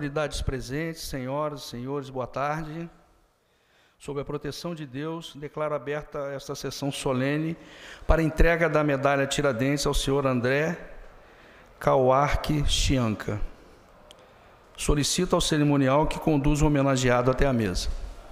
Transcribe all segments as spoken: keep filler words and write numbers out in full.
autoridades presentes, senhoras e senhores, boa tarde. Sob a proteção de Deus, declaro aberta esta sessão solene para entrega da medalha Tiradentes ao senhor André Kauarque Chianca. Solicito ao cerimonial que conduza o homenageado até a mesa.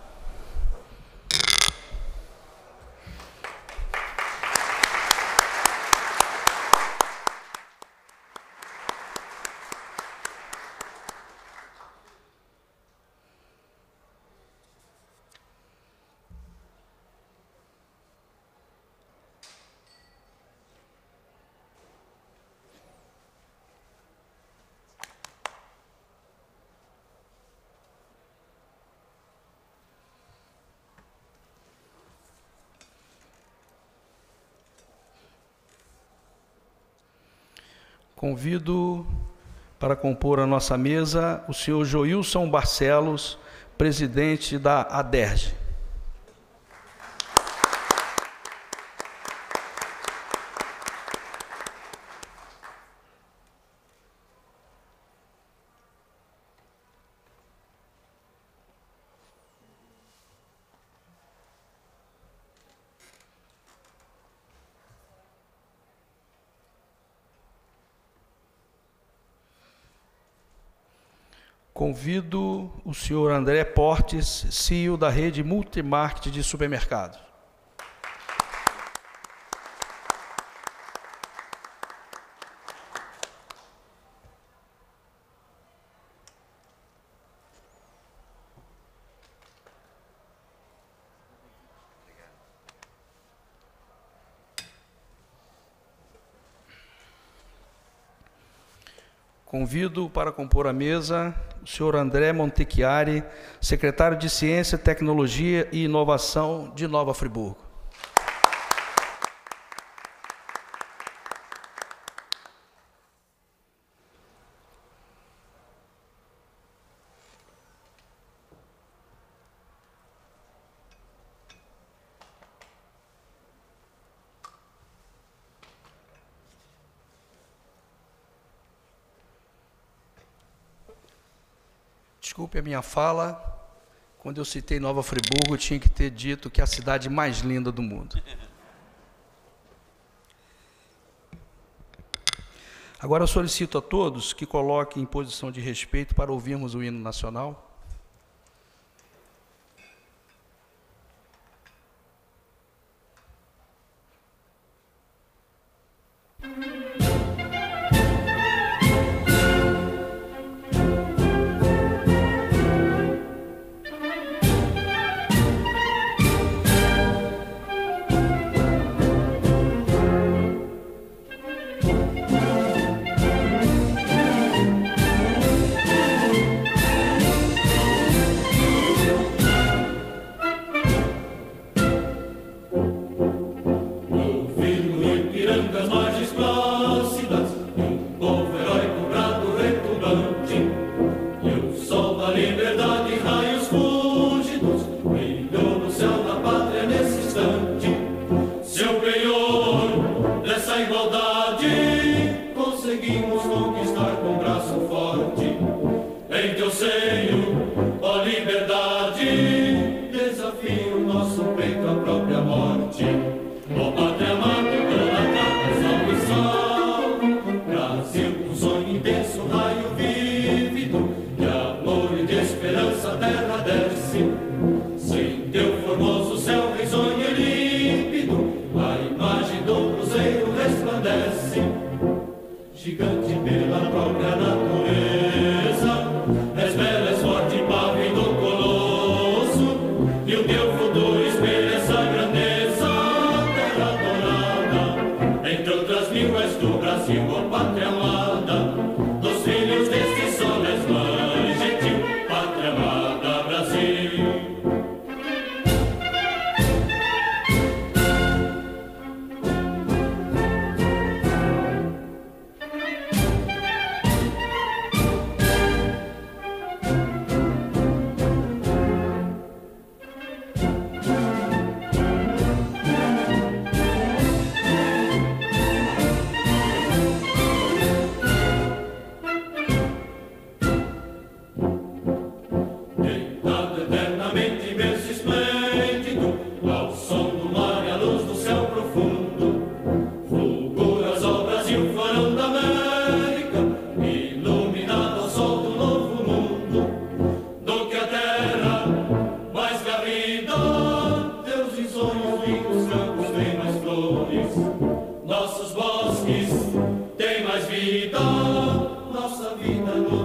Convido para compor a nossa mesa o senhor Joilson Barcelos, presidente da ADERJ. Convido o senhor André Portes, C E O da rede Multimarket de supermercados. Convido para compor a mesa o senhor André Montechiari, secretário de Ciência, Tecnologia e Inovação de Nova Friburgo. Desculpe a minha fala, quando eu citei Nova Friburgo, eu tinha que ter dito que é a cidade mais linda do mundo. Agora eu solicito a todos que coloquem em posição de respeito para ouvirmos o hino nacional. E o teu futuro espelha essa grandeza, terra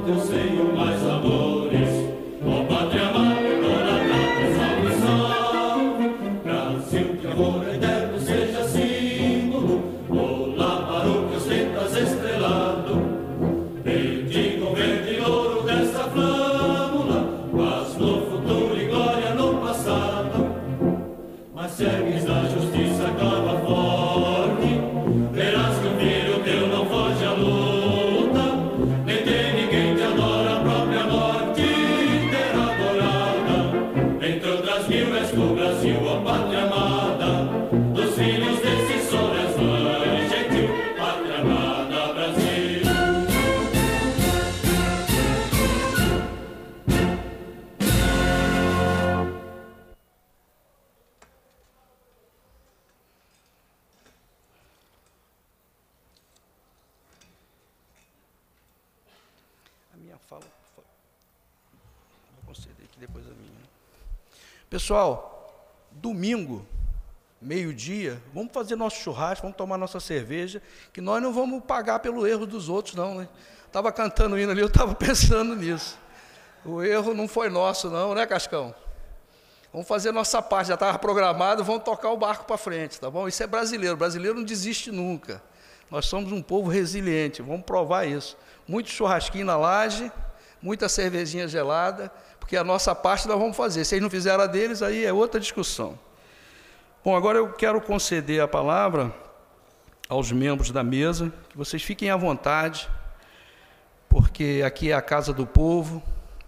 Pessoal, domingo, meio-dia, vamos fazer nosso churrasco, vamos tomar nossa cerveja, que nós não vamos pagar pelo erro dos outros, não, né? Estava cantando hino ali, eu estava pensando nisso. O erro não foi nosso, não, né, Cascão? Vamos fazer nossa parte, já estava programado, vamos tocar o barco para frente, tá bom? Isso é brasileiro, brasileiro não desiste nunca. Nós somos um povo resiliente, vamos provar isso. Muito churrasquinho na laje, muita cervejinha gelada, porque a nossa parte nós vamos fazer. Se eles não fizeram a deles, aí é outra discussão. Bom, agora eu quero conceder a palavra aos membros da mesa, que vocês fiquem à vontade, porque aqui é a casa do povo.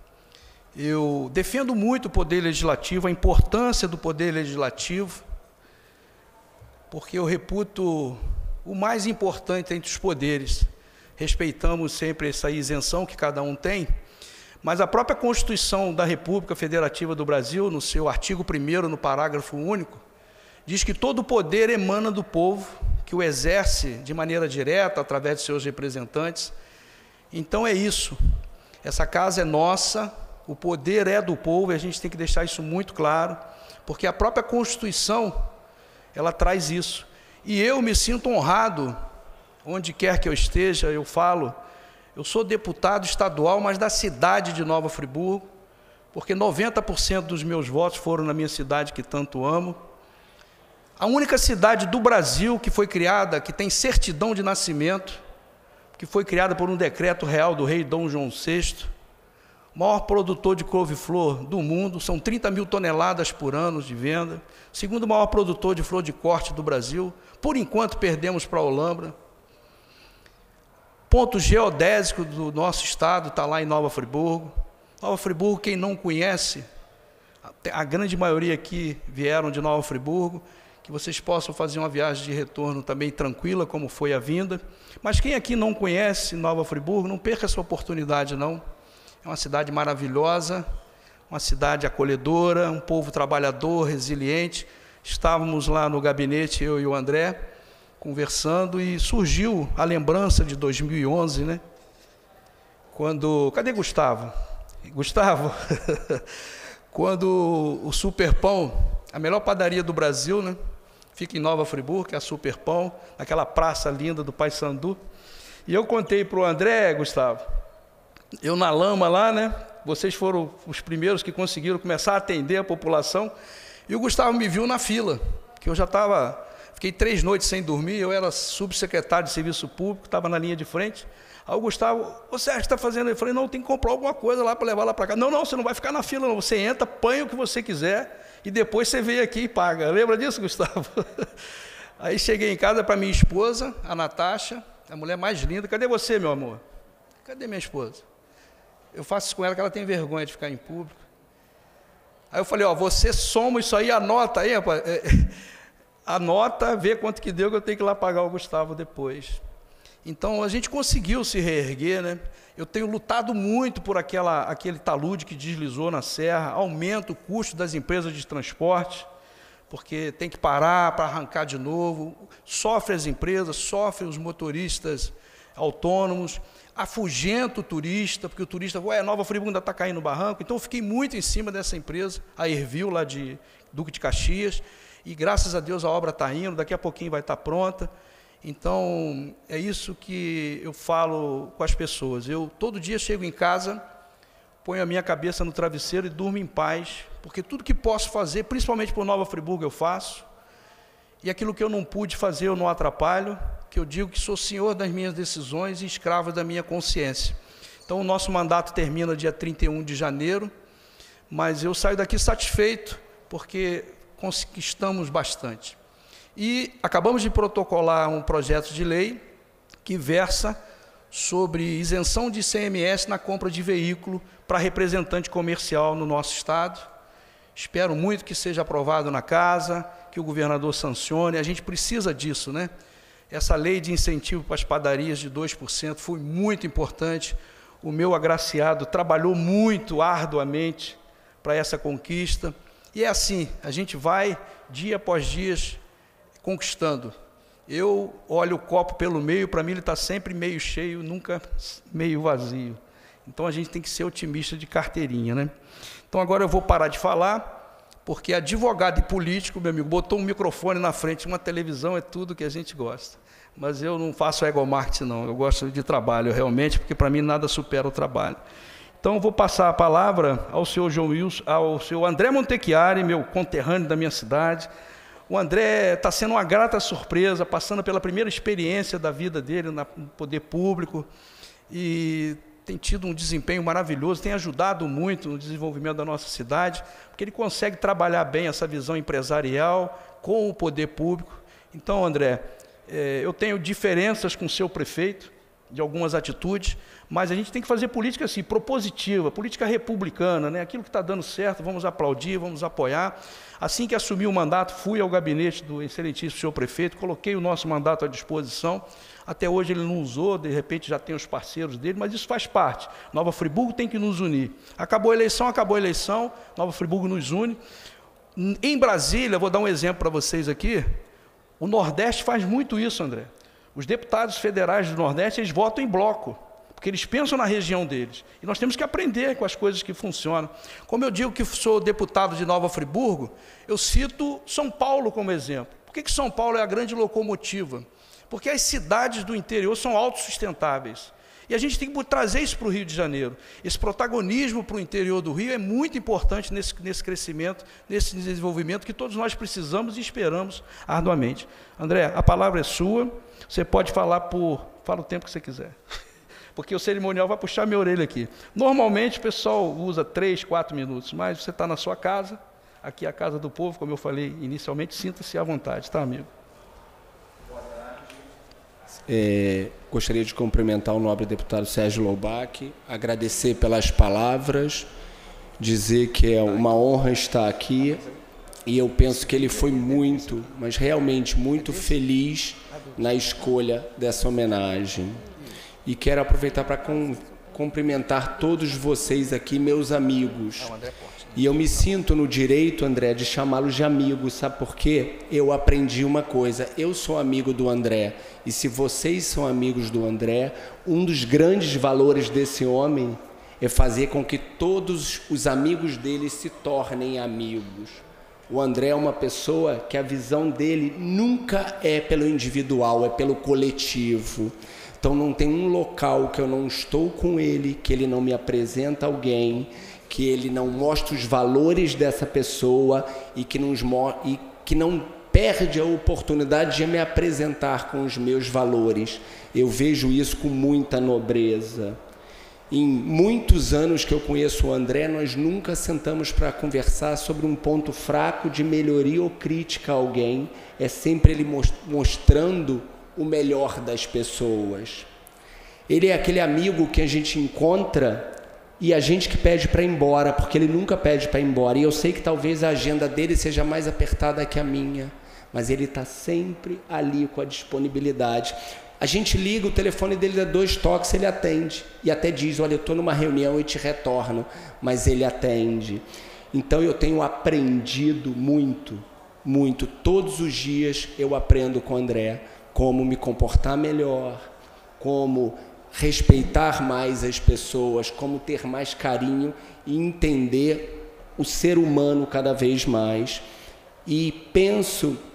Eu defendo muito o poder legislativo, a importância do poder legislativo, porque eu reputo o mais importante entre os poderes. Respeitamos sempre essa isenção que cada um tem, mas a própria Constituição da República Federativa do Brasil, no seu artigo primeiro, no parágrafo único, diz que todo poder emana do povo, que o exerce de maneira direta, através de seus representantes. Então é isso, essa casa é nossa, o poder é do povo, e a gente tem que deixar isso muito claro, porque a própria Constituição, ela traz isso. E eu me sinto honrado, onde quer que eu esteja, eu falo, eu sou deputado estadual, mas da cidade de Nova Friburgo, porque noventa por cento dos meus votos foram na minha cidade que tanto amo. A única cidade do Brasil que foi criada, que tem certidão de nascimento, que foi criada por um decreto real do rei Dom João sexto, o maior produtor de couve-flor do mundo, são trinta mil toneladas por ano de venda, segundo maior produtor de flor de corte do Brasil, por enquanto perdemos para a Olambra. Ponto geodésico do nosso estado está lá em Nova Friburgo. Nova Friburgo, quem não conhece, a grande maioria aqui vieram de Nova Friburgo, que vocês possam fazer uma viagem de retorno também tranquila, como foi a vinda. Mas quem aqui não conhece Nova Friburgo, não perca essa oportunidade, não. É uma cidade maravilhosa, uma cidade acolhedora, um povo trabalhador, resiliente. Estávamos lá no gabinete, eu e o André, conversando, e surgiu a lembrança de dois mil e onze, né? Quando... Cadê Gustavo? Gustavo? Quando o Superpão, a melhor padaria do Brasil, né? Fica em Nova Friburgo, que é a Superpão, naquela praça linda do Paissandu. E eu contei para o André, Gustavo, eu na lama lá, né? Vocês foram os primeiros que conseguiram começar a atender a população, e o Gustavo me viu na fila, que eu já estava... Fiquei três noites sem dormir, eu era subsecretário de Serviço Público, estava na linha de frente. Aí o Gustavo, ô Sérgio, está fazendo? Eu falei, não, tem que comprar alguma coisa lá para levar lá para cá. Não, não, você não vai ficar na fila, não. Você entra, põe o que você quiser e depois você vem aqui e paga. Lembra disso, Gustavo? Aí cheguei em casa para minha esposa, a Natasha, a mulher mais linda. Cadê você, meu amor? Cadê minha esposa? Eu faço isso com ela, que ela tem vergonha de ficar em público. Aí eu falei, ó, você soma isso aí, anota aí, rapaz. Anota, vê quanto que deu, que eu tenho que ir lá pagar o Gustavo depois. Então, a gente conseguiu se reerguer, né? Eu tenho lutado muito por aquela, aquele talude que deslizou na serra, aumenta o custo das empresas de transporte, porque tem que parar para arrancar de novo, sofre as empresas, sofre os motoristas autônomos, afugenta o turista, porque o turista, ué, Nova Friburgo ainda está caindo no barranco. Então, eu fiquei muito em cima dessa empresa, a Ervil, lá de Duque de Caxias, e graças a Deus a obra está indo, daqui a pouquinho vai estar pronta. Então, é isso que eu falo com as pessoas. Eu, todo dia, chego em casa, ponho a minha cabeça no travesseiro e durmo em paz, porque tudo que posso fazer, principalmente por Nova Friburgo, eu faço, e aquilo que eu não pude fazer, eu não atrapalho, que eu digo que sou senhor das minhas decisões e escravo da minha consciência. Então, o nosso mandato termina dia trinta e um de janeiro, mas eu saio daqui satisfeito, porque conquistamos bastante. E acabamos de protocolar um projeto de lei que versa sobre isenção de I C M S na compra de veículo para representante comercial no nosso estado. Espero muito que seja aprovado na casa, que o governador sancione. A gente precisa disso, né? Essa lei de incentivo para as padarias de dois por cento foi muito importante. O meu agraciado trabalhou muito arduamente para essa conquista. E é assim, a gente vai, dia após dia, conquistando. Eu olho o copo pelo meio, para mim ele está sempre meio cheio, nunca meio vazio. Então a gente tem que ser otimista de carteirinha, né? Então agora eu vou parar de falar, porque advogado e político, meu amigo, botou um microfone na frente, uma televisão, é tudo que a gente gosta. Mas eu não faço egomarketing, não, eu gosto de trabalho realmente, porque para mim nada supera o trabalho. Então eu vou passar a palavra ao senhor João Wilson, ao senhor André Montechiari, meu conterrâneo da minha cidade. O André está sendo uma grata surpresa, passando pela primeira experiência da vida dele no poder público e tem tido um desempenho maravilhoso, tem ajudado muito no desenvolvimento da nossa cidade, porque ele consegue trabalhar bem essa visão empresarial com o poder público. Então, André, eh, eu tenho diferenças com o seu prefeito, de algumas atitudes, mas a gente tem que fazer política assim, propositiva, política republicana, né? Aquilo que está dando certo, vamos aplaudir, vamos apoiar. Assim que assumi o mandato, fui ao gabinete do excelentíssimo senhor prefeito, coloquei o nosso mandato à disposição. Até hoje ele não usou, de repente já tem os parceiros dele, mas isso faz parte. Nova Friburgo tem que nos unir. Acabou a eleição, acabou a eleição, Nova Friburgo nos une. Em Brasília, vou dar um exemplo para vocês aqui, o Nordeste faz muito isso, André. Os deputados federais do Nordeste, eles votam em bloco, porque eles pensam na região deles. E nós temos que aprender com as coisas que funcionam. Como eu digo que sou deputado de Nova Friburgo, eu cito São Paulo como exemplo. Por que que São Paulo é a grande locomotiva? Porque as cidades do interior são autossustentáveis. E a gente tem que trazer isso para o Rio de Janeiro. Esse protagonismo para o interior do Rio é muito importante nesse, nesse crescimento, nesse desenvolvimento que todos nós precisamos e esperamos arduamente. André, a palavra é sua. Você pode falar por... Fala o tempo que você quiser. Porque o cerimonial vai puxar minha orelha aqui. Normalmente o pessoal usa três, quatro minutos, mas você está na sua casa, aqui é a casa do povo, como eu falei inicialmente, sinta-se à vontade, tá, amigo? É, gostaria de cumprimentar o nobre deputado Sérgio Loubach, agradecer pelas palavras, dizer que é uma honra estar aqui, e eu penso que ele foi muito, mas realmente muito feliz na escolha dessa homenagem. E quero aproveitar para com, cumprimentar todos vocês aqui, meus amigos. E eu me sinto no direito, André, de chamá-los de amigos, sabe por quê? Eu aprendi uma coisa, eu sou amigo do André, e se vocês são amigos do André, um dos grandes valores desse homem é fazer com que todos os amigos dele se tornem amigos. O André é uma pessoa que a visão dele nunca é pelo individual, é pelo coletivo. Então não tem um local que eu não estou com ele, que ele não me apresenta alguém, que ele não mostra os valores dessa pessoa e que, nos, e que não perde a oportunidade de me apresentar com os meus valores. Eu vejo isso com muita nobreza. Em muitos anos que eu conheço o André, nós nunca sentamos para conversar sobre um ponto fraco de melhoria ou crítica a alguém. É sempre ele mostrando o melhor das pessoas. Ele é aquele amigo que a gente encontra e a gente que pede para ir embora, porque ele nunca pede para ir embora. E eu sei que talvez a agenda dele seja mais apertada que a minha, mas ele está sempre ali com a disponibilidade. A gente liga, o telefone dele dá dois toques, ele atende. E até diz, olha, eu estou numa reunião e te retorno, mas ele atende. Então eu tenho aprendido muito, muito. Todos os dias eu aprendo com o André como me comportar melhor, como respeitar mais as pessoas, como ter mais carinho e entender o ser humano cada vez mais. E penso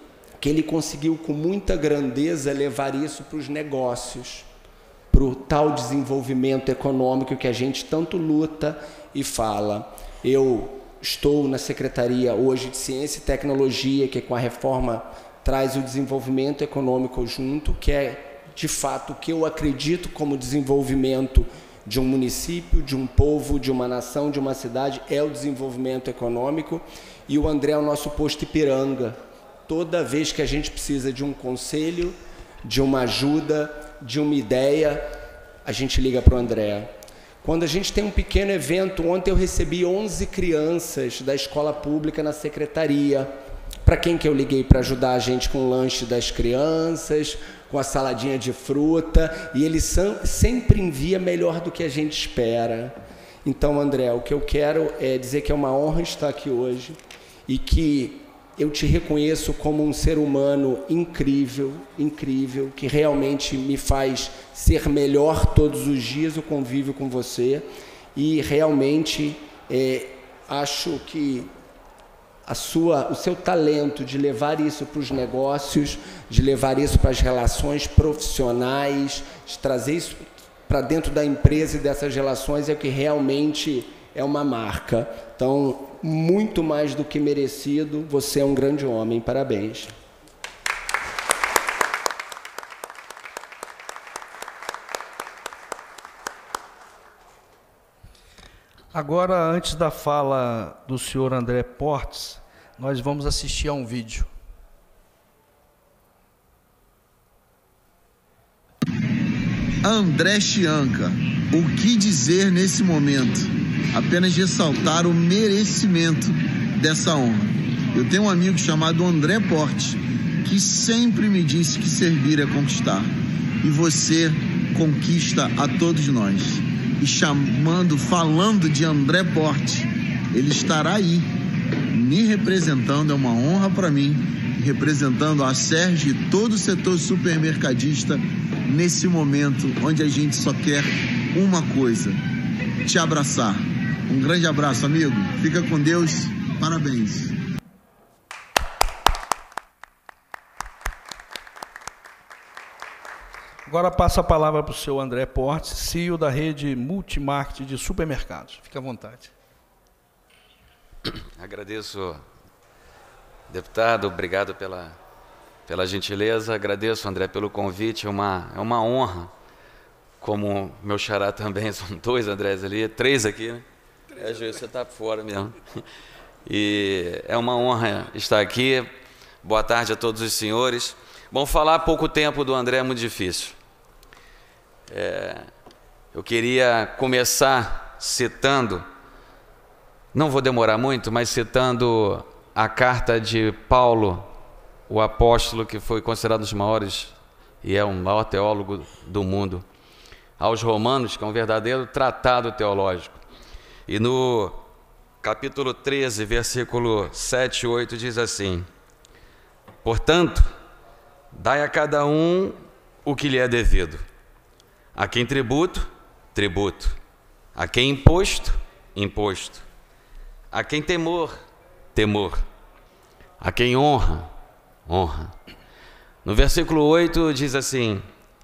que ele conseguiu com muita grandeza levar isso para os negócios, para o tal desenvolvimento econômico que a gente tanto luta e fala. Eu estou na Secretaria hoje de Ciência e Tecnologia, que com a reforma traz o desenvolvimento econômico junto, que é de fato o que eu acredito como desenvolvimento de um município, de um povo, de uma nação, de uma cidade, é o desenvolvimento econômico. E o André é o nosso posto Ipiranga. Toda vez que a gente precisa de um conselho, de uma ajuda, de uma ideia, a gente liga para o André. Quando a gente tem um pequeno evento, ontem eu recebi onze crianças da escola pública na secretaria. Para quem que eu liguei para ajudar a gente com o lanche das crianças, com a saladinha de fruta, e ele sempre envia melhor do que a gente espera. Então, André, o que eu quero é dizer que é uma honra estar aqui hoje e que eu te reconheço como um ser humano incrível, incrível, que realmente me faz ser melhor todos os dias o convívio com você, e realmente é, acho que a sua, o seu talento de levar isso para os negócios, de levar isso para as relações profissionais, de trazer isso para dentro da empresa e dessas relações é o que realmente é uma marca. Então, muito mais do que merecido, você é um grande homem. Parabéns. Agora, antes da fala do senhor André Portes, nós vamos assistir a um vídeo. André Chianca, o que dizer nesse momento? Apenas ressaltar o merecimento dessa honra. Eu tenho um amigo chamado André Portes, que sempre me disse que servir é conquistar. E você conquista a todos nós. E chamando, falando de André Portes, ele estará aí, me representando, é uma honra para mim, representando a Sérgio e todo o setor supermercadista nesse momento onde a gente só quer uma coisa, te abraçar. Um grande abraço, amigo. Fica com Deus. Parabéns. Agora passa a palavra para o senhor André Portes, C E O da rede Multimarket de supermercados. Fique à vontade. Agradeço, deputado, obrigado pela, pela gentileza. Agradeço, André, pelo convite. É uma, é uma honra, como meu xará também, são dois Andrés ali, três aqui, né? É, Gil, você está fora mesmo. E é uma honra estar aqui. Boa tarde a todos os senhores. Bom, falar pouco tempo do André é muito difícil. É, eu queria começar citando, não vou demorar muito, mas citando a carta de Paulo, o apóstolo que foi considerado um dos maiores e é o maior teólogo do mundo, aos Romanos, que é um verdadeiro tratado teológico. E no capítulo treze, versículo sete e oito, diz assim: portanto, dai a cada um o que lhe é devido. A quem tributo, tributo. A quem imposto, imposto. A quem temor, temor. A quem honra, honra. No versículo oito diz assim: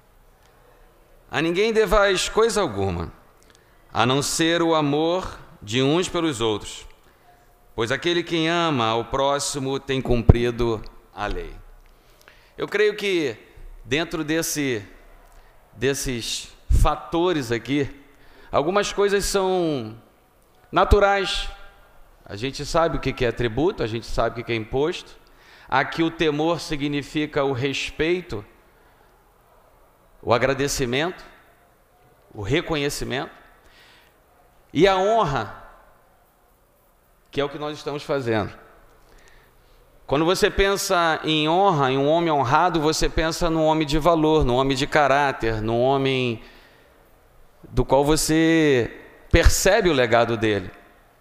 a ninguém devais coisa alguma, a não ser o amor de uns pelos outros, pois aquele que ama ao próximo tem cumprido a lei. Eu creio que dentro desse, desses fatores aqui, algumas coisas são naturais. A gente sabe o que é tributo, a gente sabe o que é imposto. Aqui o temor significa o respeito, o agradecimento, o reconhecimento. E a honra, que é o que nós estamos fazendo. Quando você pensa em honra, em um homem honrado, você pensa num homem de valor, num homem de caráter, num homem do qual você percebe o legado dele.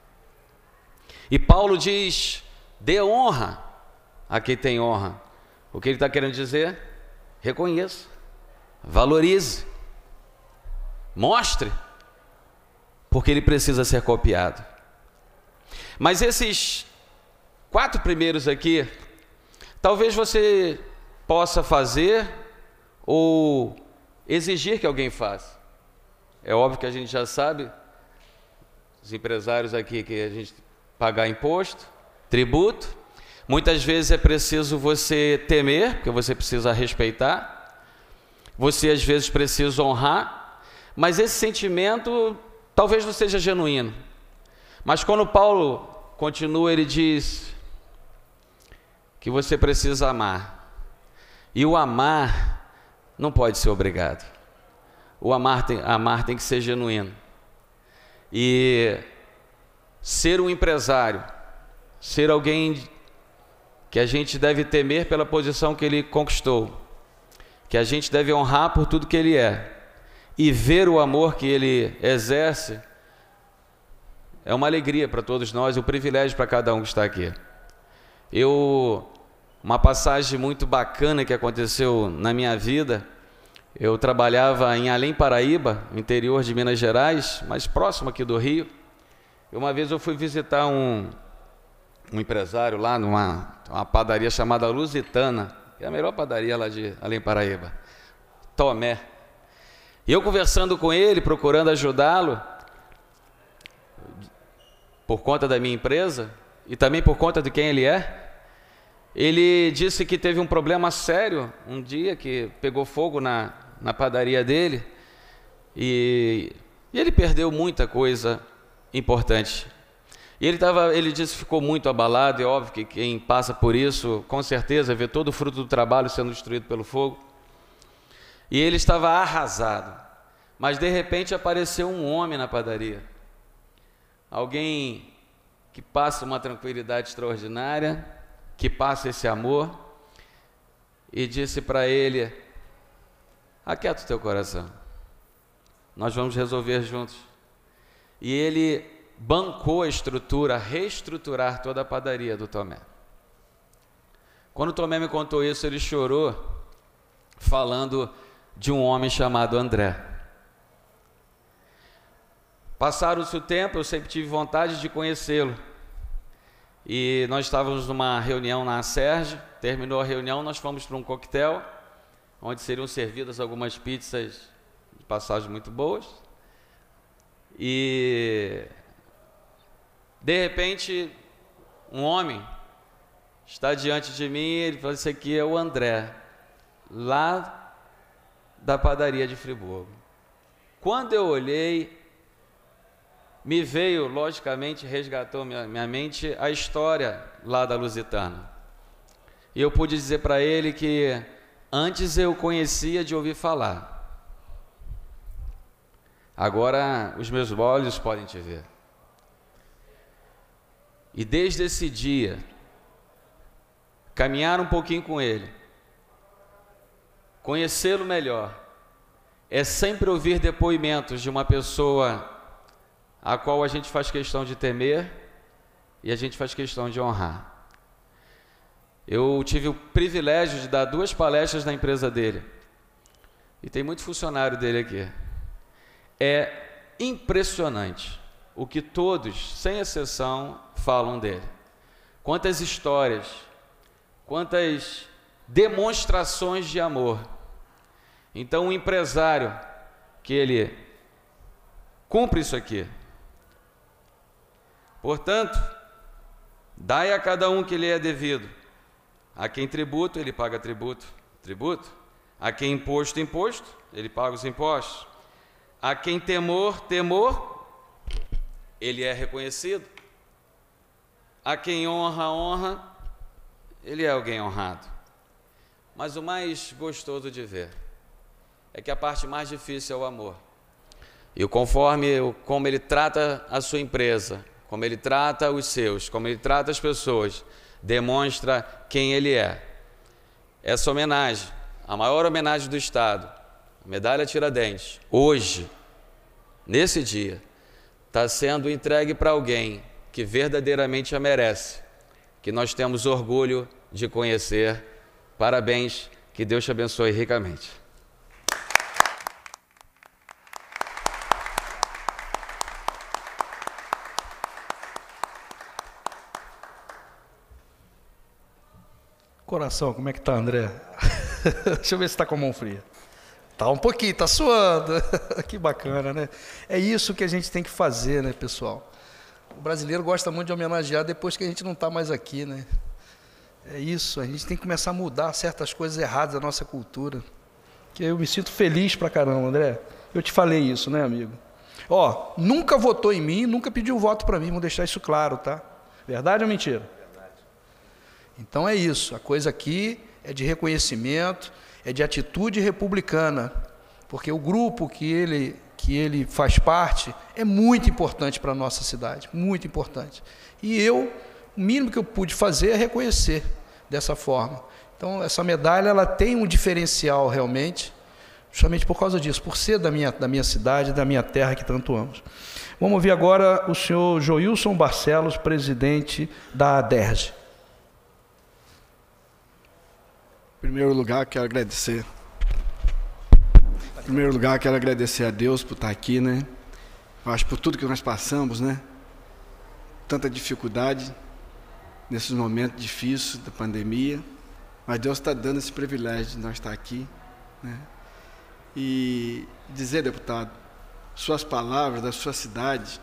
E Paulo diz: dê honra a quem tem honra. O que ele está querendo dizer? Reconheça, valorize, mostre, porque ele precisa ser copiado. Mas esses quatro primeiros aqui Talvez você possa fazer ou exigir que alguém faça. É óbvio que a gente já sabe, os empresários aqui, que a gente pagar imposto, tributo. Muitas vezes é preciso você temer, porque você precisa respeitar. Você às vezes precisa honrar, mas esse sentimento talvez não seja genuíno. Mas quando Paulo continua, ele diz que você precisa amar. E o amar não pode ser obrigado. O amar tem, amar tem que ser genuíno. E ser um empresário, ser alguém que a gente deve temer pela posição que ele conquistou, que a gente deve honrar por tudo que ele é, e ver o amor que ele exerce, é uma alegria para todos nós e um privilégio para cada um que está aqui. Eu, uma passagem muito bacana que aconteceu na minha vida, eu trabalhava em Além Paraíba, no interior de Minas Gerais, mais próximo aqui do Rio. E uma vez eu fui visitar um, um empresário lá numa uma padaria chamada Lusitana, que é a melhor padaria lá de Além Paraíba, Tomé. E eu conversando com ele, procurando ajudá-lo, por conta da minha empresa e também por conta de quem ele é, ele disse que teve um problema sério um dia, que pegou fogo na, na padaria dele e, e ele perdeu muita coisa importante. E ele, tava, ele disse que ficou muito abalado. É óbvio que quem passa por isso, com certeza, vê todo o fruto do trabalho sendo destruído pelo fogo. E ele estava arrasado. Mas de repente apareceu um homem na padaria. Alguém que passa uma tranquilidade extraordinária, que passa esse amor, e disse para ele: aquieta o teu coração, nós vamos resolver juntos. E ele bancou a estrutura, reestruturar toda a padaria do Tomé. Quando o Tomé me contou isso, ele chorou, falando de um homem chamado André. Passaram-se o tempo, eu sempre tive vontade de conhecê-lo. E nós estávamos numa reunião na Sérgio, terminou a reunião, nós fomos para um coquetel, onde seriam servidas algumas pizzas de passagem muito boas. E de repente, um homem está diante de mim, ele falou: esse aqui é o André, lá da padaria de Friburgo. Quando eu olhei, me veio, logicamente, resgatou minha, minha mente a história lá da Lusitana. E eu pude dizer para ele que antes eu conhecia de ouvir falar. Agora os meus olhos podem te ver. E desde esse dia, caminhar um pouquinho com ele, conhecê-lo melhor, é sempre ouvir depoimentos de uma pessoa a qual a gente faz questão de temer e a gente faz questão de honrar. Eu tive o privilégio de dar duas palestras na empresa dele, e tem muito funcionário dele aqui. É impressionante o que todos, sem exceção, falam dele. Quantas histórias, quantas demonstrações de amor. Então, um empresário que ele cumpre isso aqui. Portanto, dai a cada um que lhe é devido. A quem tributo, ele paga tributo, tributo. A quem imposto, imposto, ele paga os impostos. A quem temor, temor, ele é reconhecido. A quem honra, honra, ele é alguém honrado. Mas o mais gostoso de ver é que a parte mais difícil é o amor. E conforme, como ele trata a sua empresa, como ele trata os seus, como ele trata as pessoas, demonstra quem ele é. Essa homenagem, a maior homenagem do Estado, a Medalha Tiradentes, hoje, nesse dia, está sendo entregue para alguém que verdadeiramente a merece, que nós temos orgulho de conhecer. Parabéns, que Deus te abençoe ricamente. Coração, como é que tá, André? Deixa eu ver se está com a mão fria. Tá um pouquinho, tá suando. Que bacana, né? É isso que a gente tem que fazer, né, pessoal? O brasileiro gosta muito de homenagear depois que a gente não está mais aqui, né? É isso, a gente tem que começar a mudar certas coisas erradas da nossa cultura. Que eu me sinto feliz pra caramba, André. Eu te falei isso, né, amigo? Ó, nunca votou em mim, nunca pediu voto para mim, vamos deixar isso claro, tá? Verdade ou mentira? Verdade. Então é isso, a coisa aqui é de reconhecimento, é de atitude republicana, porque o grupo que ele, que ele faz parte é muito importante para a nossa cidade, muito importante. E eu, o mínimo que eu pude fazer é reconhecer dessa forma. Então, essa medalha ela tem um diferencial realmente, justamente por causa disso, por ser da minha, da minha cidade, da minha terra que tanto amo. Vamos ouvir agora o senhor Joilson Barcelos, presidente da ADERJ. Em primeiro lugar, quero agradecer. Em primeiro lugar, quero agradecer a Deus por estar aqui, né? Eu acho por tudo que nós passamos, né? Tanta dificuldade nesses momentos difíceis da pandemia, mas Deus está dando esse privilégio de nós estar aqui, né? E dizer, deputado, suas palavras da sua cidade,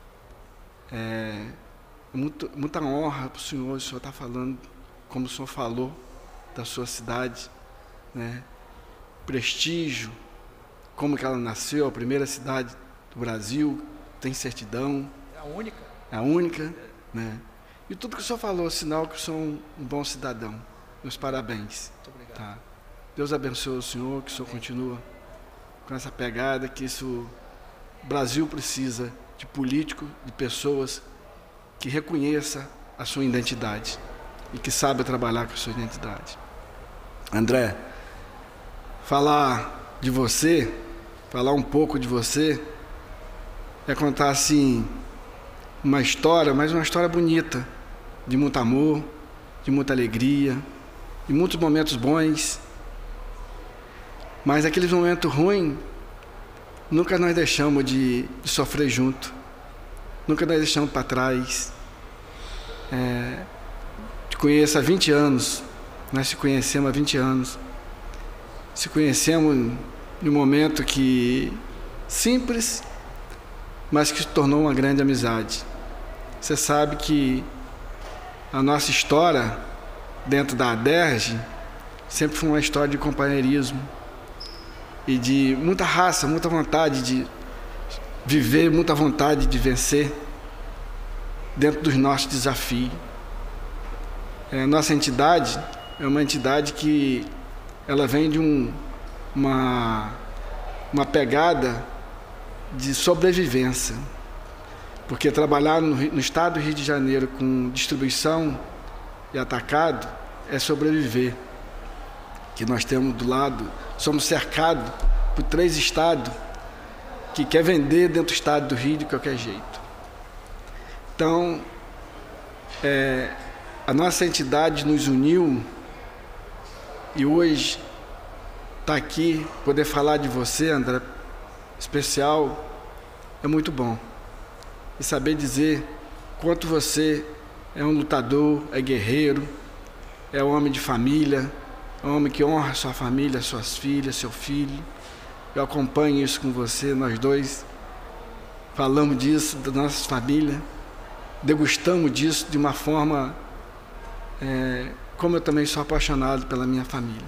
é muito, muita honra para o senhor, o senhor está falando como o senhor falou da sua cidade, né? Prestígio, como que ela nasceu, a primeira cidade do Brasil, tem certidão. É a única. É a única, é. Né? E tudo que o senhor falou, sinal que o senhor é um, um bom cidadão. Meus parabéns. Muito obrigado. Tá? Deus abençoe o senhor, que o senhor continua com essa pegada, que isso, o Brasil precisa de políticos, de pessoas que reconheçam a sua identidade e que saibam trabalhar com a sua identidade. André, falar de você, falar um pouco de você, é contar assim uma história, mas uma história bonita, de muito amor, de muita alegria, de muitos momentos bons, mas aqueles momentos ruins, nunca nós deixamos de, de sofrer junto, nunca nós deixamos para trás. É, te conheço há vinte anos, nós se conhecemos há vinte anos, se conhecemos em um momento que simples, mas que se tornou uma grande amizade. Você sabe que a nossa história dentro da ADERJ sempre foi uma história de companheirismo e de muita raça, muita vontade de viver, muita vontade de vencer dentro dos nossos desafios. É, nossa entidade é uma entidade que ela vem de um, uma, uma pegada de sobrevivência, porque trabalhar no, no estado do Rio de Janeiro com distribuição e atacado é sobreviver, que nós temos do lado, somos cercados por três estados que quer vender dentro do estado do Rio de qualquer jeito. Então, é, a nossa entidade nos uniu e hoje estar aqui, poder falar de você, André, especial, é muito bom. E saber dizer quanto você é um lutador, é guerreiro, é um homem de família, é um homem que honra sua família, suas filhas, seu filho. Eu acompanho isso com você, nós dois falamos disso, da nossa família, degustamos disso de uma forma, é, como eu também sou apaixonado pela minha família.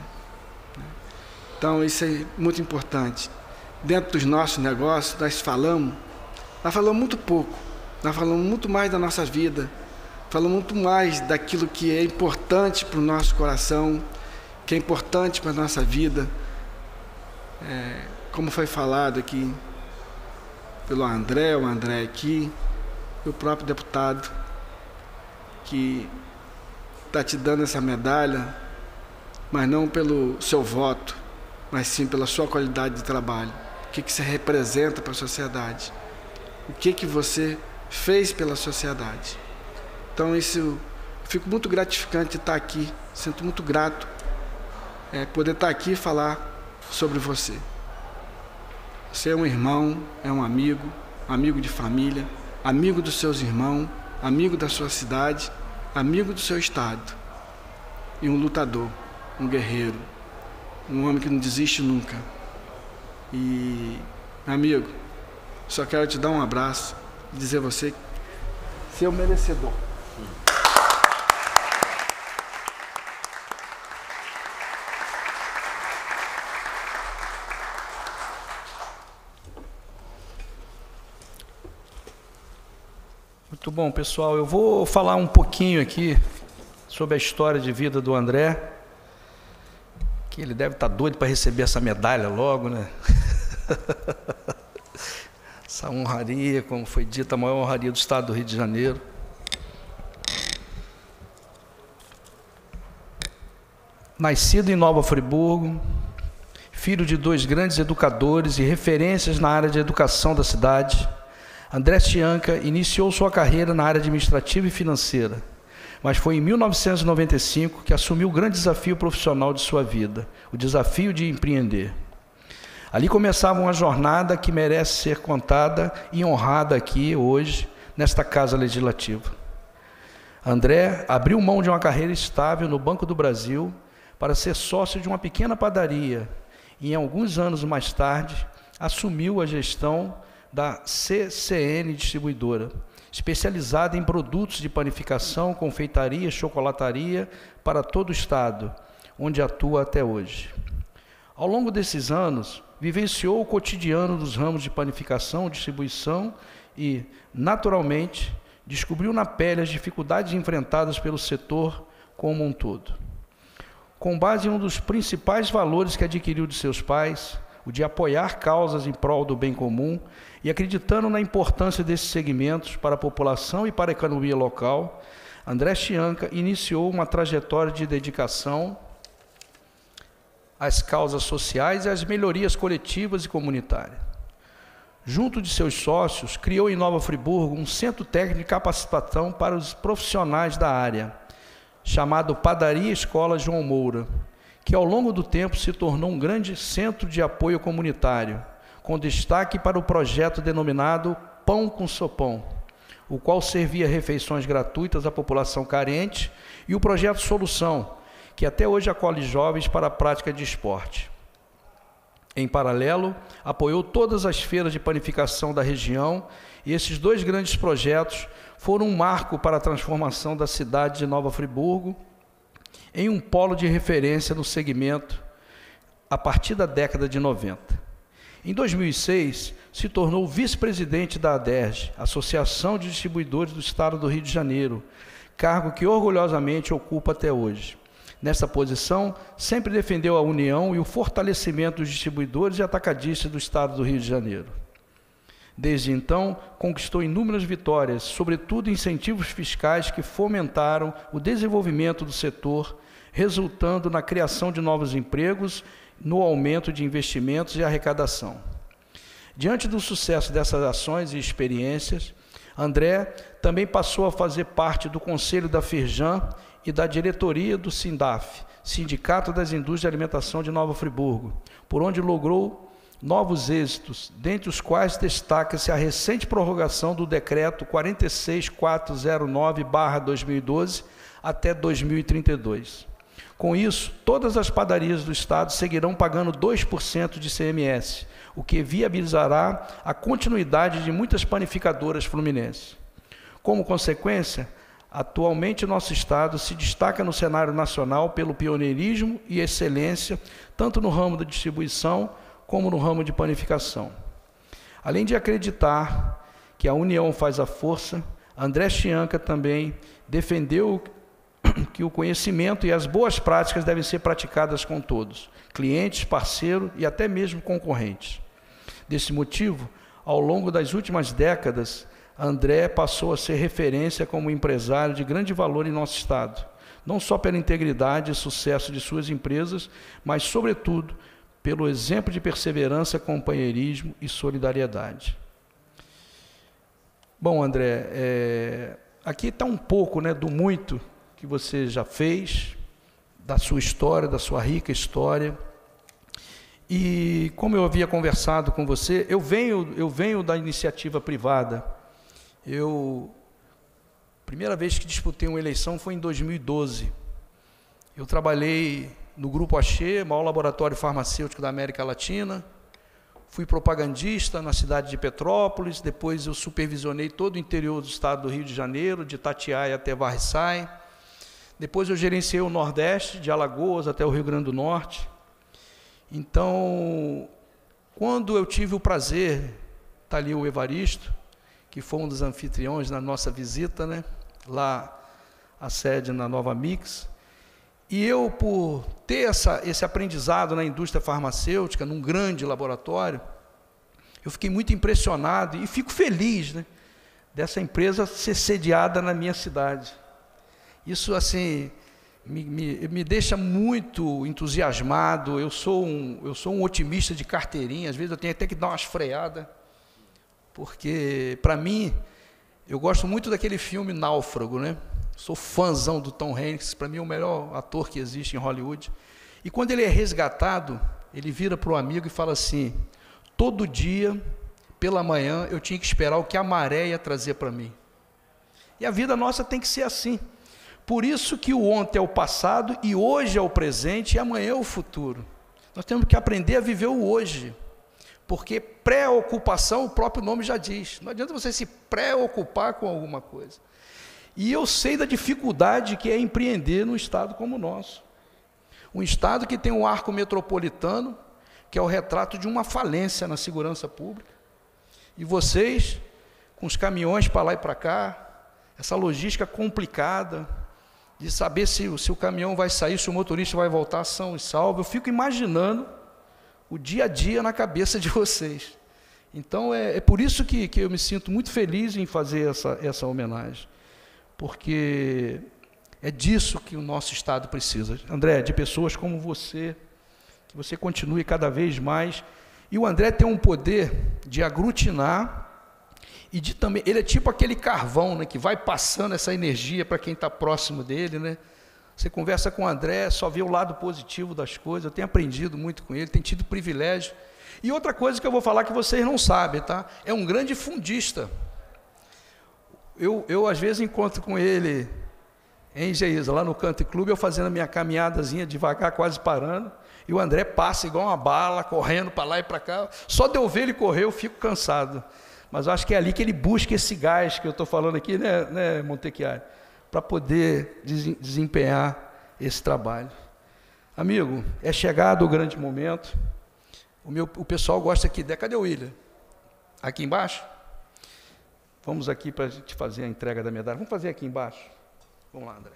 Então isso é muito importante. Dentro dos nossos negócios, nós falamos, nós falamos muito pouco, nós falamos muito mais da nossa vida, falamos muito mais daquilo que é importante para o nosso coração, que é importante para a nossa vida, é, como foi falado aqui pelo André, o André aqui, e o próprio deputado, que está te dando essa medalha, mas não pelo seu voto, mas sim pela sua qualidade de trabalho. O que, que você representa para a sociedade? O que, que você fez pela sociedade? Então, isso, eu fico muito gratificante de estar aqui, sinto muito grato é, poder estar aqui e falar sobre você. Você é um irmão, é um amigo, amigo de família, amigo dos seus irmãos, amigo da sua cidade, amigo do seu estado. e um lutador, um guerreiro, um homem que não desiste nunca. E, amigo, só quero te dar um abraço e dizer a você que você é o merecedor. Muito bom, pessoal. Eu vou falar um pouquinho aqui sobre a história de vida do André, que ele deve estar doido para receber essa medalha logo, né? Essa honraria, como foi dita, a maior honraria do estado do Rio de Janeiro. Nascido em Nova Friburgo, filho de dois grandes educadores e referências na área de educação da cidade, André Chianca iniciou sua carreira na área administrativa e financeira, mas foi em mil novecentos e noventa e cinco que assumiu o grande desafio profissional de sua vida, o desafio de empreender. Ali começava uma jornada que merece ser contada e honrada aqui hoje, nesta Casa Legislativa. André abriu mão de uma carreira estável no Banco do Brasil para ser sócio de uma pequena padaria e, em alguns anos mais tarde, assumiu a gestão da C C N Distribuidora, especializada em produtos de panificação, confeitaria, chocolataria para todo o estado, onde atua até hoje. Ao longo desses anos, vivenciou o cotidiano dos ramos de panificação, distribuição e, naturalmente, descobriu na pele as dificuldades enfrentadas pelo setor como um todo. Com base em um dos principais valores que adquiriu de seus pais, o de apoiar causas em prol do bem comum, e acreditando na importância desses segmentos para a população e para a economia local, André Chianca iniciou uma trajetória de dedicação às causas sociais e às melhorias coletivas e comunitárias. Junto de seus sócios, criou em Nova Friburgo um centro técnico de capacitação para os profissionais da área, chamado Padaria Escola João Moura, que ao longo do tempo se tornou um grande centro de apoio comunitário, com destaque para o projeto denominado Pão com Sopão, o qual servia refeições gratuitas à população carente, e o projeto Solução, que até hoje acolhe jovens para a prática de esporte. Em paralelo, apoiou todas as feiras de panificação da região, e esses dois grandes projetos foram um marco para a transformação da cidade de Nova Friburgo em um polo de referência no segmento a partir da década de noventa. Em dois mil e seis, se tornou vice-presidente da ADERJ, Associação de Distribuidores do Estado do Rio de Janeiro, cargo que orgulhosamente ocupa até hoje. Nessa posição, sempre defendeu a união e o fortalecimento dos distribuidores e atacadistas do Estado do Rio de Janeiro. Desde então, conquistou inúmeras vitórias, sobretudo incentivos fiscais que fomentaram o desenvolvimento do setor, resultando na criação de novos empregos, no aumento de investimentos e arrecadação. Diante do sucesso dessas ações e experiências, André também passou a fazer parte do Conselho da Firjan e da diretoria do SINDAF, Sindicato das Indústrias de Alimentação de Nova Friburgo, por onde logrou novos êxitos, dentre os quais destaca-se a recente prorrogação do Decreto quatro seis quatro zero nove barra dois mil e doze até dois mil e trinta e dois. Com isso, todas as padarias do Estado seguirão pagando dois por cento de I C M S, o que viabilizará a continuidade de muitas panificadoras fluminenses. Como consequência, atualmente nosso Estado se destaca no cenário nacional pelo pioneirismo e excelência, tanto no ramo da distribuição como no ramo de panificação. Além de acreditar que a união faz a força, André Chianca também defendeu que o conhecimento e as boas práticas devem ser praticadas com todos, clientes, parceiros e até mesmo concorrentes. Desse motivo, ao longo das últimas décadas, André passou a ser referência como empresário de grande valor em nosso Estado, não só pela integridade e sucesso de suas empresas, mas, sobretudo, pelo exemplo de perseverança, companheirismo e solidariedade. Bom, André, é, aqui está um pouco, né, do muito que você já fez, da sua história, da sua rica história. E como eu havia conversado com você, eu venho, eu venho da iniciativa privada. Eu, a primeira vez que disputei uma eleição foi em dois mil e doze. Eu trabalhei no Grupo Axê, maior laboratório farmacêutico da América Latina. Fui propagandista na cidade de Petrópolis, depois eu supervisionei todo o interior do estado do Rio de Janeiro, de Itatiaia até Varriçai. Depois eu gerenciei o Nordeste, de Alagoas até o Rio Grande do Norte. Então, quando eu tive o prazer, está ali o Evaristo, que foi um dos anfitriões na nossa visita, né, lá a sede na Nova Mix, e eu, por ter essa, esse aprendizado na indústria farmacêutica, num grande laboratório, eu fiquei muito impressionado e fico feliz, né, dessa empresa ser sediada na minha cidade. Isso, assim, me, me, me deixa muito entusiasmado. Eu sou, um, eu sou um otimista de carteirinha, às vezes eu tenho até que dar umas freadas, porque, para mim, eu gosto muito daquele filme Náufrago, né? Sou fãzão do Tom Hanks, para mim é o melhor ator que existe em Hollywood. E quando ele é resgatado, ele vira para o amigo e fala assim: todo dia, pela manhã, eu tinha que esperar o que a maré ia trazer para mim. E a vida nossa tem que ser assim. Por isso que o ontem é o passado, e hoje é o presente, e amanhã é o futuro. Nós temos que aprender a viver o hoje. Porque preocupação, o próprio nome já diz. Não adianta você se preocupar com alguma coisa. E eu sei da dificuldade que é empreender num estado como o nosso. Um estado que tem um arco metropolitano, que é o retrato de uma falência na segurança pública. E vocês, com os caminhões para lá e para cá, essa logística complicada, de saber se, se o caminhão vai sair, se o motorista vai voltar são e salvo, eu fico imaginando o dia a dia na cabeça de vocês. Então, é, é por isso que, que eu me sinto muito feliz em fazer essa, essa homenagem. Porque é disso que o nosso Estado precisa. André, de pessoas como você, que você continue cada vez mais. E o André tem um poder de aglutinar e de também... Ele é tipo aquele carvão, né, que vai passando essa energia para quem está próximo dele, né? Você conversa com o André, só vê o lado positivo das coisas. Eu tenho aprendido muito com ele, tenho tido privilégio. E outra coisa que eu vou falar que vocês não sabem, tá? É um grande fundista. Eu, eu, às vezes, encontro com ele em Geisa, lá no Country Club, eu fazendo a minha caminhadazinha devagar, quase parando, e o André passa igual uma bala, correndo para lá e para cá. Só de eu ver ele correr, eu fico cansado. Mas eu acho que é ali que ele busca esse gás que eu estou falando aqui, né, né Montechiari, para poder desempenhar esse trabalho. Amigo, é chegado o grande momento. O, meu, o pessoal gosta aqui. Cadê o William? Aqui embaixo? Vamos aqui para a gente fazer a entrega da medalha. Vamos fazer aqui embaixo? Vamos lá, André.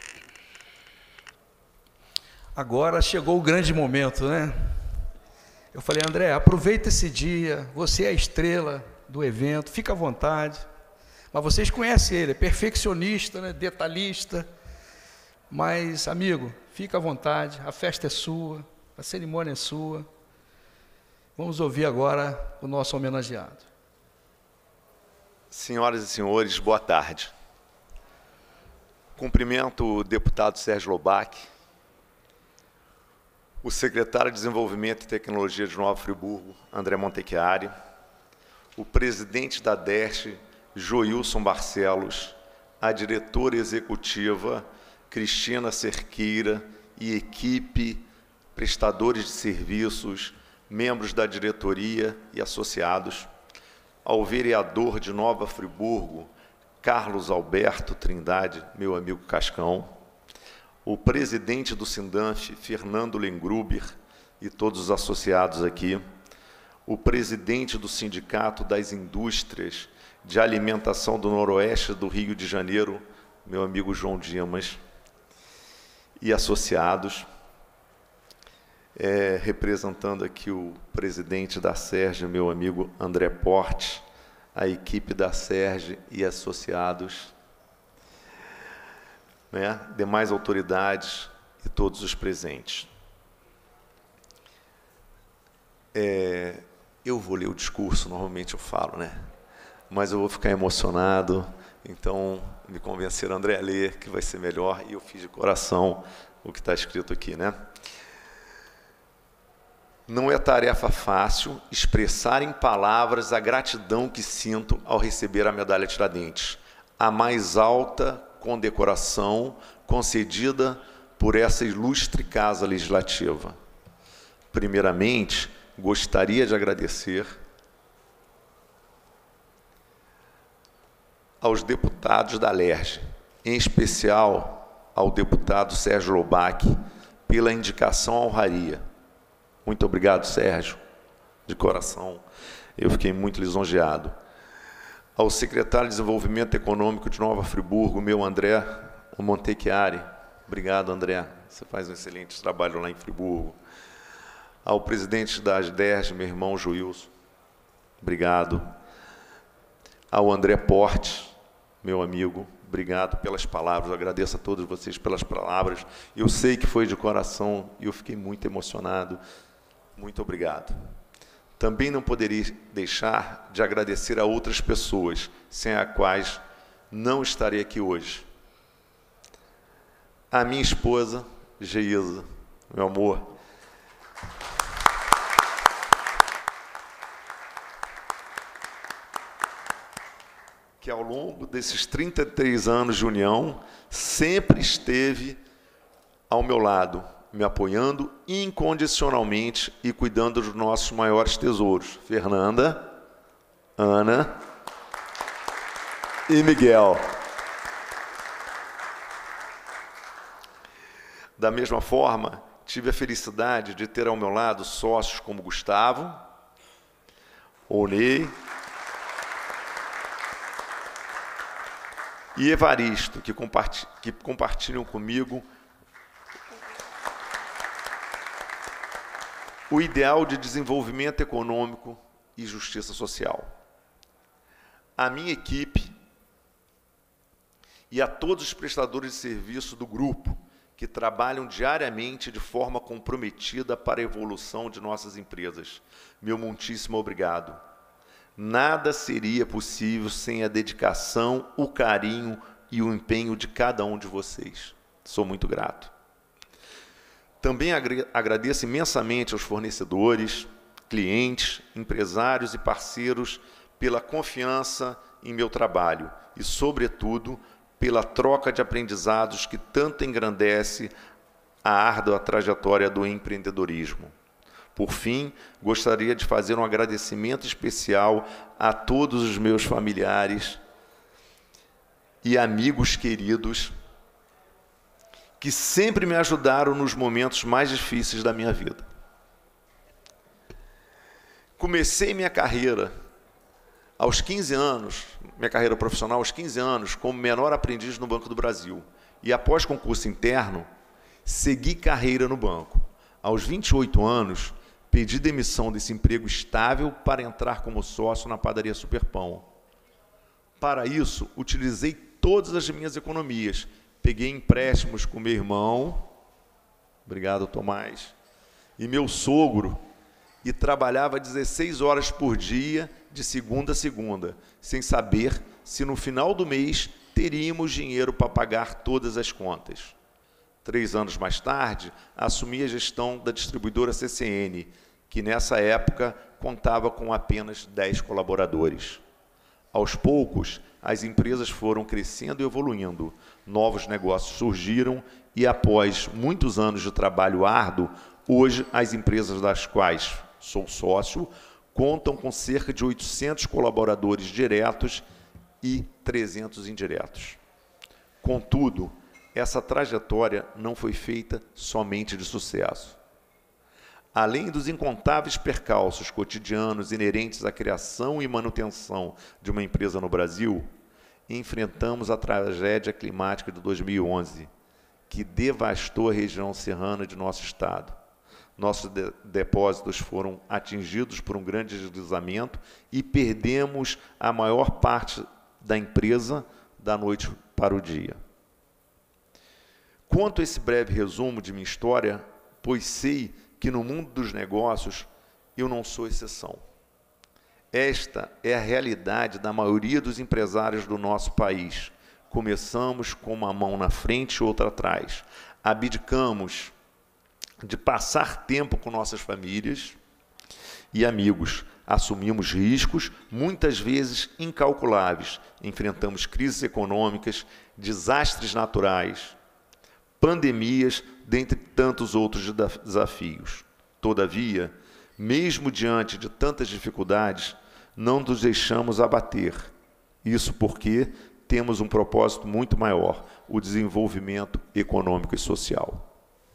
Agora chegou o grande momento, né? Eu falei, André, aproveita esse dia, você é a estrela do evento, fica à vontade. Mas vocês conhecem ele, é perfeccionista, né, detalhista. Mas, amigo, fica à vontade, a festa é sua, a cerimônia é sua. Vamos ouvir agora o nosso homenageado. Senhoras e senhores, boa tarde. Cumprimento o deputado Sérgio Loubach, o secretário de Desenvolvimento e Tecnologia de Nova Friburgo, André Montechiari, o presidente da DERJ, Joilson Barcelos, a diretora executiva, Cristina Cerqueira, e equipe, prestadores de serviços, membros da diretoria e associados, ao vereador de Nova Friburgo, Carlos Alberto Trindade, meu amigo Cascão, o presidente do Sindanf, Fernando Lengruber, e todos os associados aqui, o presidente do Sindicato das Indústrias de Alimentação do Noroeste do Rio de Janeiro, meu amigo João Dimas, e associados, é, representando aqui o presidente da SERJ, meu amigo André Porte, a equipe da SERJ e associados, né, demais autoridades e todos os presentes. É, eu vou ler o discurso, normalmente eu falo, né? Mas eu vou ficar emocionado, então me convenceram, André, a ler, que vai ser melhor, e eu fiz de coração o que está escrito aqui, né? Não é tarefa fácil expressar em palavras a gratidão que sinto ao receber a medalha Tiradentes, a mais alta condecoração concedida por essa ilustre Casa Legislativa. Primeiramente, gostaria de agradecer aos deputados da LERJ, em especial ao deputado Sérgio Loubach, pela indicação à honraria. Muito obrigado, Sérgio, de coração. Eu fiquei muito lisonjeado. Ao secretário de Desenvolvimento Econômico de Nova Friburgo, meu André Montechiari. Obrigado, André. Você faz um excelente trabalho lá em Friburgo. Ao presidente da DERJ, meu irmão Joilson. Obrigado. Ao André Porte, meu amigo. Obrigado pelas palavras. Eu agradeço a todos vocês pelas palavras. Eu sei que foi de coração e eu fiquei muito emocionado. Muito obrigado. Também não poderia deixar de agradecer a outras pessoas, sem as quais não estarei aqui hoje. A minha esposa, Geisa, meu amor. Que ao longo desses trinta e três anos de união, sempre esteve ao meu lado, me apoiando incondicionalmente e cuidando dos nossos maiores tesouros. Fernanda, Ana e Miguel. Da mesma forma, tive a felicidade de ter ao meu lado sócios como Gustavo, Onei e Evaristo, que, compartilham, que compartilham comigo o ideal de desenvolvimento econômico e justiça social. A minha equipe e a todos os prestadores de serviço do grupo que trabalham diariamente de forma comprometida para a evolução de nossas empresas. Meu muitíssimo obrigado. Nada seria possível sem a dedicação, o carinho e o empenho de cada um de vocês. Sou muito grato. Também agradeço imensamente aos fornecedores, clientes, empresários e parceiros pela confiança em meu trabalho e, sobretudo, pela troca de aprendizados que tanto engrandece a árdua trajetória do empreendedorismo. Por fim, gostaria de fazer um agradecimento especial a todos os meus familiares e amigos queridos que sempre me ajudaram nos momentos mais difíceis da minha vida. Comecei minha carreira aos quinze anos, minha carreira profissional aos quinze anos, como menor aprendiz no Banco do Brasil. E após concurso interno, segui carreira no banco. Aos vinte e oito anos, Pedi demissão desse emprego estável para entrar como sócio na padaria Superpão. Para isso, utilizei todas as minhas economias. Peguei empréstimos com meu irmão, obrigado, Tomás, e meu sogro, e trabalhava dezesseis horas por dia, de segunda a segunda, sem saber se no final do mês teríamos dinheiro para pagar todas as contas. Três anos mais tarde, assumi a gestão da distribuidora C C N, que nessa época contava com apenas dez colaboradores. Aos poucos, as empresas foram crescendo e evoluindo, novos negócios surgiram e, após muitos anos de trabalho árduo, hoje as empresas das quais sou sócio contam com cerca de oitocentos colaboradores diretos e trezentos indiretos. Contudo, essa trajetória não foi feita somente de sucesso. Além dos incontáveis percalços cotidianos inerentes à criação e manutenção de uma empresa no Brasil, enfrentamos a tragédia climática de dois mil e onze, que devastou a região serrana de nosso estado. Nossos de- depósitos foram atingidos por um grande deslizamento e perdemos a maior parte da empresa da noite para o dia. Conto esse breve resumo de minha história, pois sei que no mundo dos negócios eu não sou exceção. Esta é a realidade da maioria dos empresários do nosso país. Começamos com uma mão na frente e outra atrás. Abdicamos de passar tempo com nossas famílias e amigos. Assumimos riscos, muitas vezes incalculáveis. Enfrentamos crises econômicas, desastres naturais, pandemias, dentre tantos outros desafios. Todavia, mesmo diante de tantas dificuldades, não nos deixamos abater. Isso porque temos um propósito muito maior, o desenvolvimento econômico e social.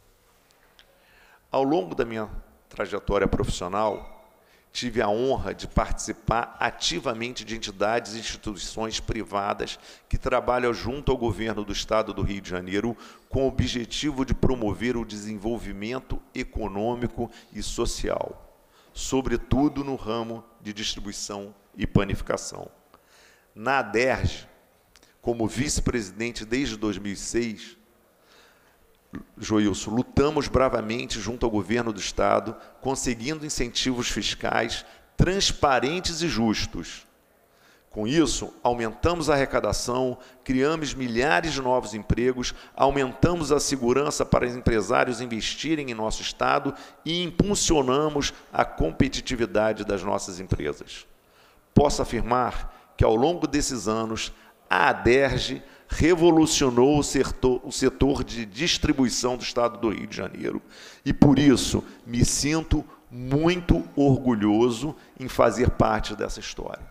Ao longo da minha trajetória profissional, tive a honra de participar ativamente de entidades e instituições privadas que trabalham junto ao governo do Estado do Rio de Janeiro com o objetivo de promover o desenvolvimento econômico e social, sobretudo no ramo de distribuição e panificação. Na Aderj, como vice-presidente desde dois mil e seis, Joilson, lutamos bravamente junto ao governo do Estado, conseguindo incentivos fiscais transparentes e justos. Com isso, aumentamos a arrecadação, criamos milhares de novos empregos, aumentamos a segurança para os empresários investirem em nosso Estado e impulsionamos a competitividade das nossas empresas. Posso afirmar que, ao longo desses anos, a Aderj revolucionou o setor, o setor de distribuição do Estado do Rio de Janeiro e, por isso, me sinto muito orgulhoso em fazer parte dessa história.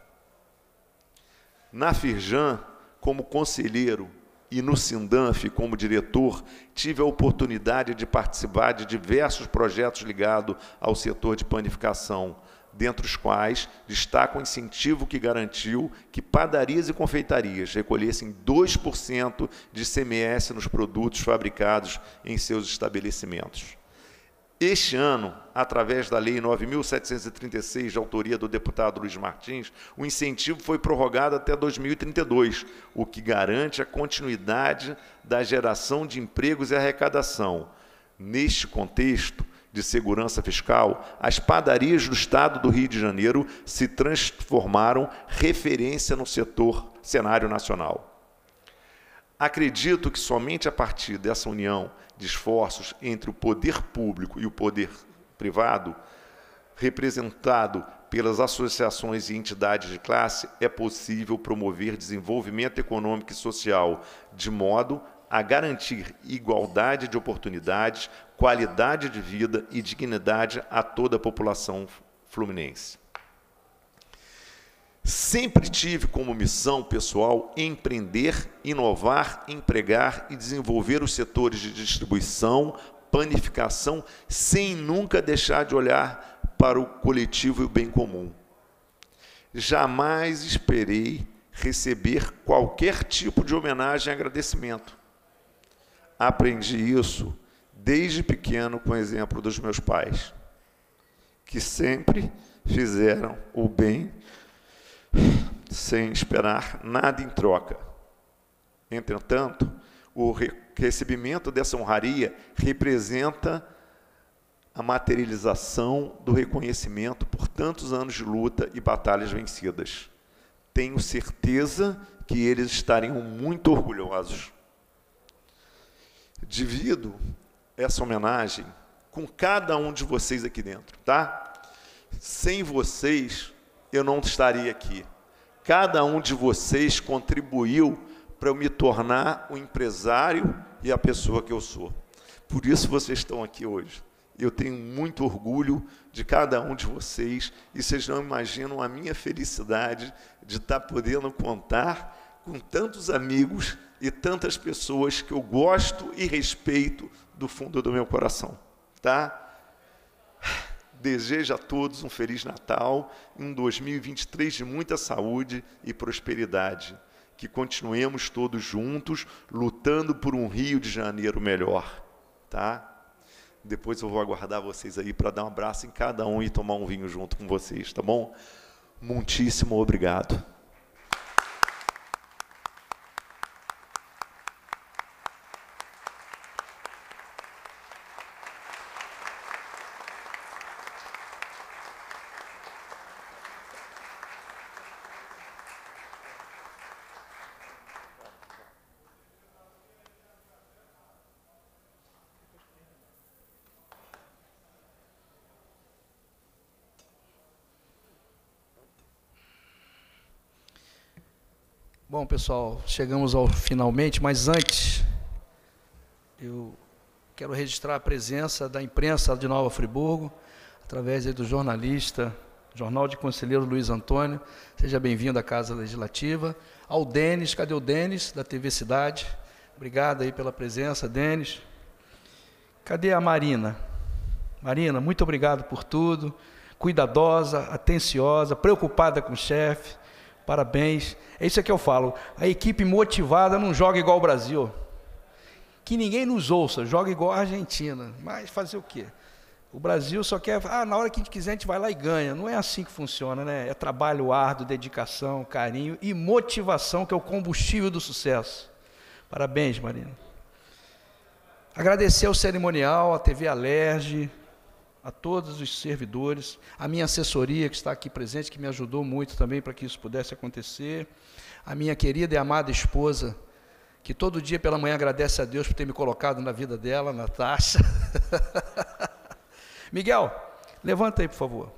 Na Firjan, como conselheiro, e no Sindanf, como diretor, tive a oportunidade de participar de diversos projetos ligados ao setor de panificação, dentre os quais destaca o incentivo que garantiu que padarias e confeitarias recolhessem dois por cento de I C M S nos produtos fabricados em seus estabelecimentos. Este ano, através da Lei nove mil setecentos e trinta e seis, de autoria do deputado Luiz Martins, o incentivo foi prorrogado até dois mil e trinta e dois, o que garante a continuidade da geração de empregos e arrecadação. Neste contexto de segurança fiscal, as padarias do Estado do Rio de Janeiro se transformaram referência no setor cenário nacional. Acredito que somente a partir dessa união de esforços entre o poder público e o poder privado, representado pelas associações e entidades de classe, é possível promover desenvolvimento econômico e social, de modo a garantir igualdade de oportunidades, qualidade de vida e dignidade a toda a população fluminense. Sempre tive como missão pessoal empreender, inovar, empregar e desenvolver os setores de distribuição, panificação, sem nunca deixar de olhar para o coletivo e o bem comum. Jamais esperei receber qualquer tipo de homenagem e agradecimento. Aprendi isso desde pequeno com o exemplo dos meus pais, que sempre fizeram o bem sem esperar nada em troca. Entretanto, o recebimento dessa honraria representa a materialização do reconhecimento por tantos anos de luta e batalhas vencidas. Tenho certeza que eles estariam muito orgulhosos. Divido essa homenagem com cada um de vocês aqui dentro, tá? Sem vocês, eu não estaria aqui. Cada um de vocês contribuiu para eu me tornar o empresário e a pessoa que eu sou. Por isso vocês estão aqui hoje. Eu tenho muito orgulho de cada um de vocês e vocês não imaginam a minha felicidade de estar podendo contar com tantos amigos e tantas pessoas que eu gosto e respeito do fundo do meu coração, tá? Desejo a todos um Feliz Natal e um dois mil e vinte e três de muita saúde e prosperidade. Que continuemos todos juntos, lutando por um Rio de Janeiro melhor, tá? Depois eu vou aguardar vocês aí para dar um abraço em cada um e tomar um vinho junto com vocês, tá bom? Muitíssimo obrigado. Bom, pessoal, chegamos ao finalmente, mas antes, eu quero registrar a presença da imprensa de Nova Friburgo, através aí do jornalista, Jornal de Conselheiro Luiz Antônio. Seja bem-vindo à Casa Legislativa. Ao Denis, cadê o Denis, da T V Cidade? Obrigado aí pela presença, Denis. Cadê a Marina? Marina, muito obrigado por tudo. Cuidadosa, atenciosa, preocupada com o chefe. Parabéns. É isso que eu falo. A equipe motivada não joga igual o Brasil. Que ninguém nos ouça, joga igual a Argentina. Mas fazer o quê? O Brasil só quer... Ah, na hora que a gente quiser, a gente vai lá e ganha. Não é assim que funciona, né? É trabalho árduo, dedicação, carinho e motivação, que é o combustível do sucesso. Parabéns, Marina. Agradecer ao cerimonial, à T V Alerj, a todos os servidores, a minha assessoria que está aqui presente, que me ajudou muito também para que isso pudesse acontecer, a minha querida e amada esposa, que todo dia pela manhã agradece a Deus por ter me colocado na vida dela, Natasha. Miguel, levanta aí, por favor.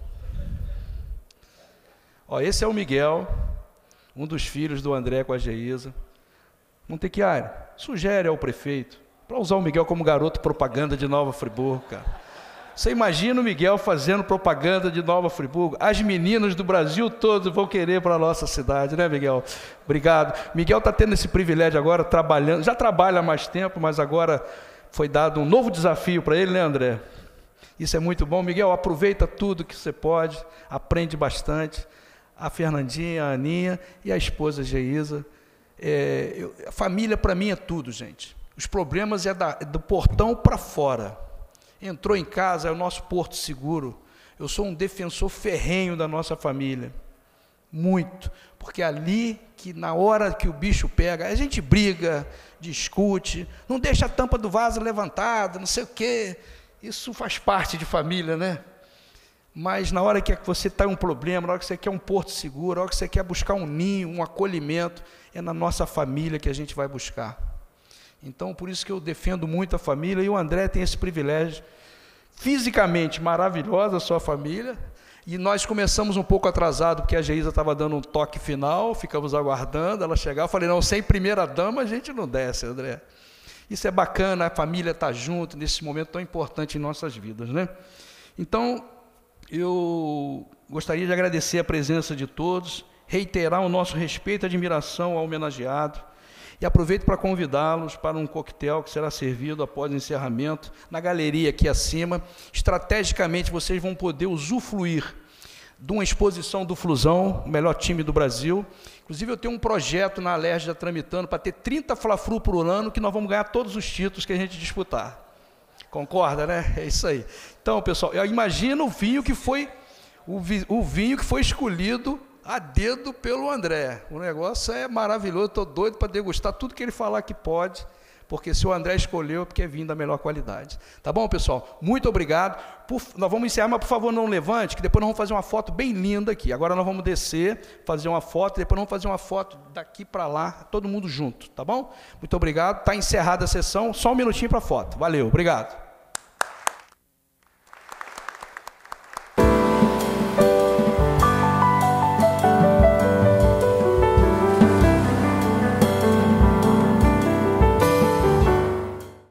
Ó, esse é o Miguel, um dos filhos do André com a Geisa. Montechiari, sugere ao prefeito, para usar o Miguel como garoto propaganda de Nova Friburgo, cara. Você imagina o Miguel fazendo propaganda de Nova Friburgo? As meninas do Brasil todo vão querer para a nossa cidade, né, Miguel? Obrigado. Miguel está tendo esse privilégio agora, trabalhando, já trabalha há mais tempo, mas agora foi dado um novo desafio para ele, né, André? Isso é muito bom. Miguel, aproveita tudo que você pode, aprende bastante. A Fernandinha, a Aninha e a esposa Geisa. É, eu, a família, para mim, é tudo, gente. Os problemas é, da, é do portão para fora. Entrou em casa, é o nosso porto seguro. Eu sou um defensor ferrenho da nossa família. Muito. Porque ali, que na hora que o bicho pega, a gente briga, discute, não deixa a tampa do vaso levantada, não sei o quê. Isso faz parte de família, né? Mas na hora que você está em um problema, na hora que você quer um porto seguro, na hora que você quer buscar um ninho, um acolhimento, é na nossa família que a gente vai buscar. Então, por isso que eu defendo muito a família, e o André tem esse privilégio. Fisicamente maravilhosa a sua família, e nós começamos um pouco atrasado, porque a Geisa estava dando um toque final, ficamos aguardando ela chegar. Eu falei, não, sem primeira dama a gente não desce, André. Isso é bacana, a família está junto nesse momento tão importante em nossas vidas, né? Então, eu gostaria de agradecer a presença de todos, reiterar o nosso respeito e admiração ao homenageado, e aproveito para convidá-los para um coquetel que será servido após o encerramento, na galeria aqui acima. Estrategicamente, vocês vão poder usufruir de uma exposição do Flusão, o melhor time do Brasil. Inclusive, eu tenho um projeto na Alerj já tramitando para ter trinta Fla-Flu por ano, que nós vamos ganhar todos os títulos que a gente disputar. Concorda, né? É isso aí. Então, pessoal, eu imagino o vinho que foi o, vi, o vinho que foi escolhido a dedo pelo André. O negócio é maravilhoso, estou doido para degustar tudo que ele falar que pode, porque se o André escolheu é porque é vinho da melhor qualidade. Tá bom, pessoal? Muito obrigado. Por, nós vamos encerrar, mas por favor não levante, que depois nós vamos fazer uma foto bem linda aqui. Agora nós vamos descer, fazer uma foto, depois nós vamos fazer uma foto daqui para lá, todo mundo junto, tá bom? Muito obrigado. Está encerrada a sessão, só um minutinho para a foto. Valeu, obrigado.